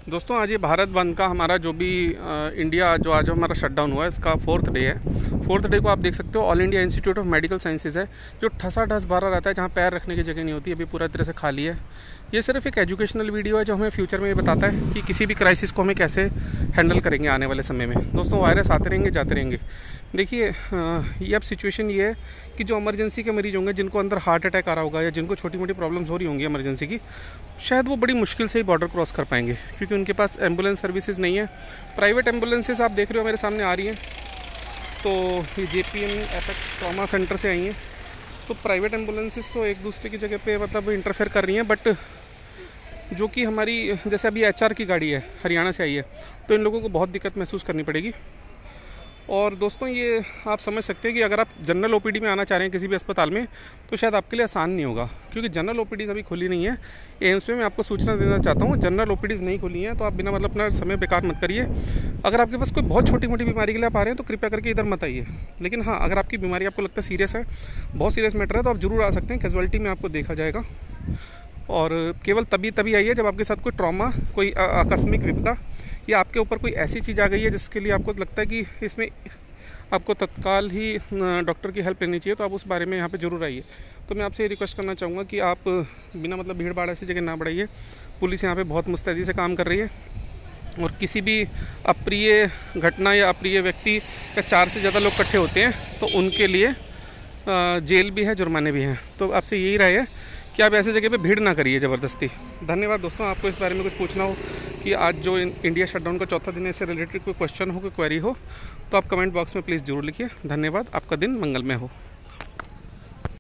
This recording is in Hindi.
दोस्तों आज ये भारत बंद का हमारा जो भी इंडिया जो आज हमारा शटडाउन हुआ है इसका 4th डे है। 4th डे को आप देख सकते हो all India institute of medical sciences है जो ठसा ठस भरा रहता है, जहाँ पैर रखने की जगह नहीं होती, अभी पूरा तरह से खाली है। ये सिर्फ एक एजुकेशनल वीडियो है जो हमें फ्यूचर में ये बताता है कि किसी भी क्राइसिस को हमें कैसे हैंडल करेंगे आने वाले समय में। दोस्तों वायरस आते रहेंगे जाते रहेंगे। देखिए ये अब सिचुएशन ये है कि जो इमरजेंसी के मरीज होंगे जिनको अंदर हार्ट अटैक आ रहा होगा या जिनको छोटी मोटी प्रॉब्लम्स हो रही होंगी इमरजेंसी की, शायद वो बड़ी मुश्किल से ही बॉर्डर क्रॉस कर पाएंगे क्योंकि उनके पास एम्बुलेंस सर्विसेज नहीं है। प्राइवेट एम्बुलेंसेज आप देख रहे हो मेरे सामने आ रही हैं, तो ये JPM एपेक्स ट्रॉमा सेंटर से आई हैं। तो प्राइवेट एम्बुलेंसेज तो एक दूसरे की जगह पे मतलब इंटरफेयर कर रही हैं, बट जो कि हमारी जैसे अभी HR की गाड़ी है हरियाणा से आई है, तो इन लोगों को बहुत दिक्कत महसूस करनी पड़ेगी। और दोस्तों ये आप समझ सकते हैं कि अगर आप जनरल OPD में आना चाह रहे हैं किसी भी अस्पताल में तो शायद आपके लिए आसान नहीं होगा क्योंकि जनरल OPDs अभी खुली नहीं है। एम्स में मैं आपको सूचना देना चाहता हूँ, जनरल OPDs नहीं खुली हैं, तो आप बिना मतलब अपना समय बेकार मत करिए। अगर आपके पास कोई बहुत छोटी मोटी बीमारी के लिए आप आ रहे हैं तो कृपया करके इधर मत आइए। लेकिन हाँ, अगर आपकी बीमारी आपको लगता है सीरियस है, बहुत सीरियस मैटर है, तो आप ज़रूर आ सकते हैं। कैजुअलिटी में आपको देखा जाएगा और केवल तभी आइए जब आपके साथ कोई ट्रॉमा, कोई आकस्मिक विपदा या आपके ऊपर कोई ऐसी चीज़ आ गई है जिसके लिए आपको लगता है कि इसमें आपको तत्काल ही डॉक्टर की हेल्प लेनी चाहिए, तो आप उस बारे में यहाँ पे ज़रूर आइए। तो मैं आपसे ये रिक्वेस्ट करना चाहूँगा कि आप बिना मतलब भीड़ भाड़ ऐसी जगह ना बढ़ाइए। पुलिस यहाँ पे बहुत मुस्तैदी से काम कर रही है और किसी भी अप्रिय घटना या अप्रिय व्यक्ति या 4 से ज़्यादा लोग इकट्ठे होते हैं तो उनके लिए जेल भी है, जुर्माने भी हैं। तो आपसे यही राय है कि आप ऐसी जगह पे भीड़ ना करिए ज़बरदस्ती। धन्यवाद दोस्तों। आपको इस बारे में कुछ पूछना हो कि आज जो इंडिया शटडाउन का 4था दिन है, इससे रिलेटेड कोई क्वेश्चन हो, कोई क्वेरी हो, तो आप कमेंट बॉक्स में प्लीज़ ज़रूर लिखिए। धन्यवाद। आपका दिन मंगलमय हो।